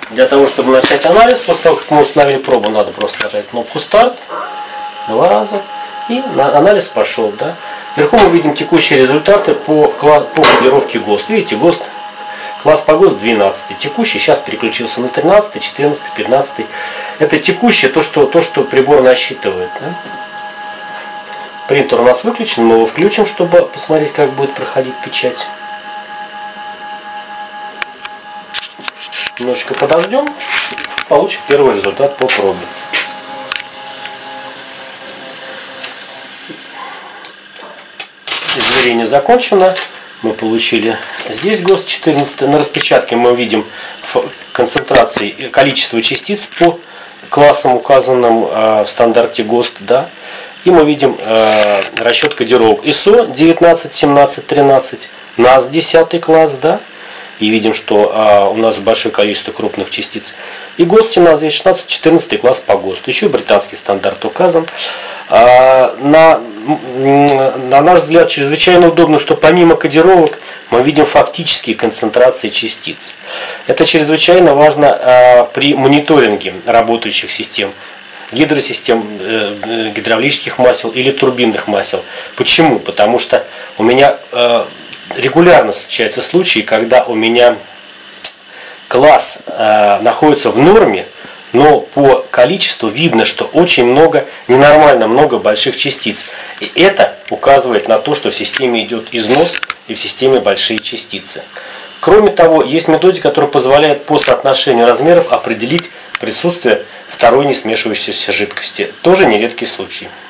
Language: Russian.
Для того, чтобы начать анализ, после того, как мы установили пробу, надо просто нажать кнопку «Старт» 2 раза, и анализ пошел. Да? Вверху мы видим текущие результаты по кодировке ГОСТ. Видите, ГОСТ, класс по ГОСТ 12. Текущий сейчас переключился на 13, 14, 15. Это текущее, то, что прибор насчитывает. Да? Принтер у нас выключен, мы его включим, чтобы посмотреть, как будет проходить печать. Немножечко подождем, получим первый результат по пробе. Измерение закончено. Мы получили здесь ГОСТ 14. На распечатке мы видим концентрации, количество частиц по классам, указанным в стандарте ГОСТ. Да? И мы видим расчет кодировок ISO 19, 17, 13, NAS 10 класс. Да? И видим, что у нас большое количество крупных частиц. И ГОСТ 17, 216, 14 класс по ГОСТу. Еще британский стандарт указан. На наш взгляд, чрезвычайно удобно, что помимо кодировок мы видим фактические концентрации частиц. Это чрезвычайно важно при мониторинге работающих систем, гидросистем, гидравлических масел или турбинных масел. Почему? Потому что у меня регулярно случаются случаи, когда у меня класс находится в норме, но по количеству видно, что очень много, ненормально много больших частиц. И это указывает на то, что в системе идет износ и в системе большие частицы. Кроме того, есть методика, которая позволяет по соотношению размеров определить присутствие второй не смешивающейся жидкости. Тоже нередкий случай.